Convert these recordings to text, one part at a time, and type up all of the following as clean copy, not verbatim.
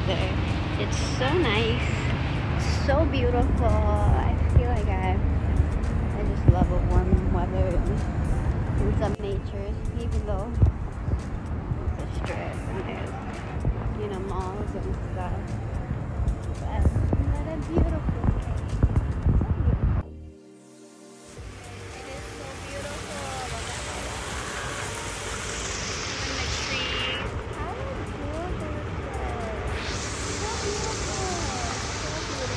weather. It's so nice, so beautiful. I feel like I just love a warm weather and some nature, even though it's a strip and there's, you know, malls and stuff. But what a beautiful day. It is so beautiful. Look at all that. And the trees. How beautiful is this? So beautiful. So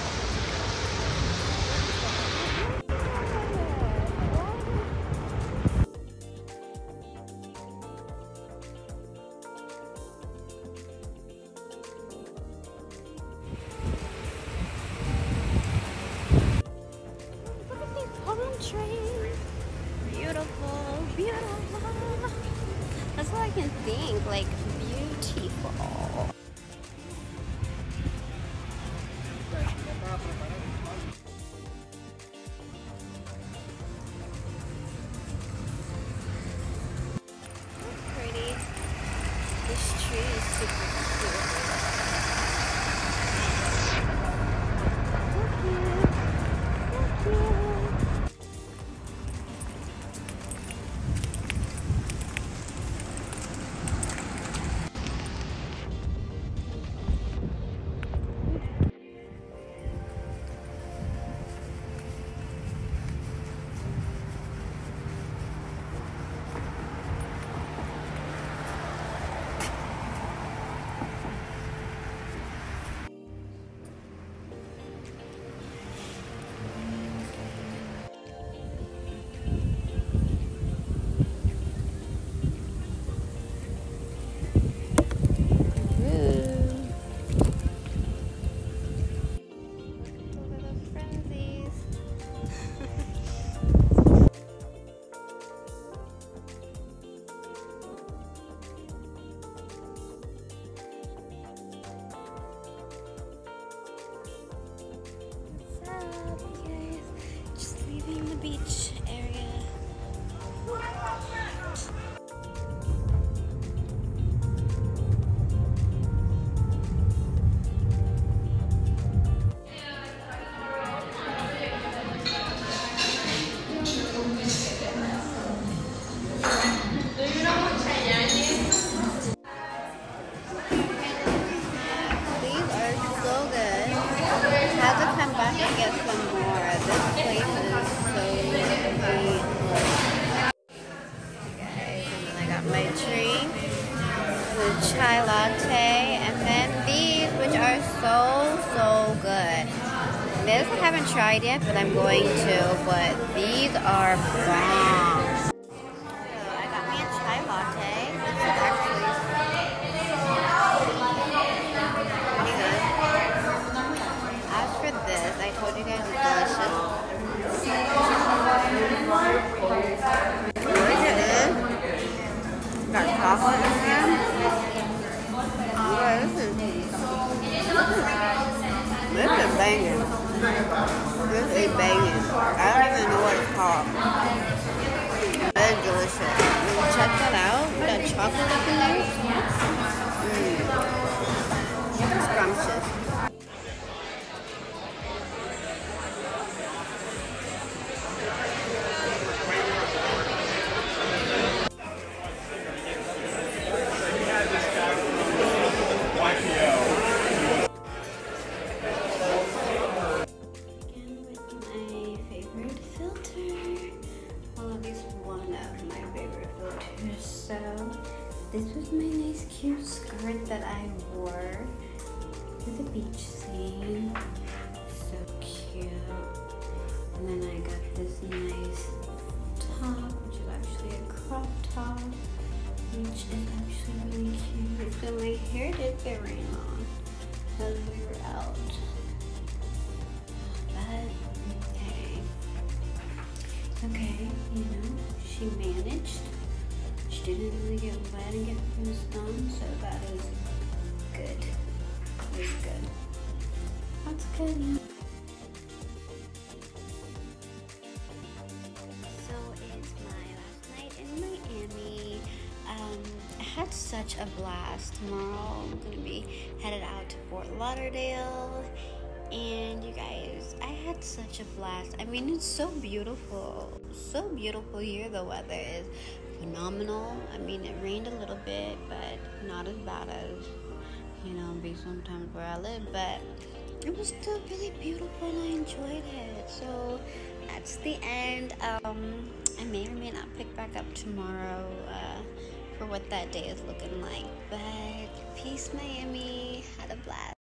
look at these palm trees. Beautiful, beautiful. That's all I can think, like, beautiful. Pretty. This tree is super cute. So cute. So cute. The beach area. These are so good. Have to come back and get some more. This place is so good. Guys, and then I got my drink, the chai latte, and then these, which are so good. This I haven't tried yet, but I'm going to. But these are bomb. So I got me a chai latte. This is actually pretty good. As for this, I told you guys it's delicious. Look at this. Got chocolate in here. Yeah, this is banging. This is banging. I don't even know what it's called. It's delicious. Check that out. That chocolate up in there. Scrumptious. So this was my nice cute skirt that I wore to the beach scene. So cute. And then I got this nice top, which is actually a crop top, which is actually really cute. So my hair did get rain on as we were out. But okay, you know, she managed. She didn't really get wet and get bruised on, so that is good. It was good. That's good, yeah. So it's my last night in Miami. I had such a blast. Tomorrow I'm gonna be headed out to Fort Lauderdale, and you guys, I had such a blast. I mean, it's so beautiful here. The weather is phenomenal. I mean, it rained a little bit, but not as bad as, be sometimes where I live, but it was still really beautiful and I enjoyed it. So that's the end. I may or may not pick back up tomorrow for what that day is looking like, but peace, Miami. Had a blast.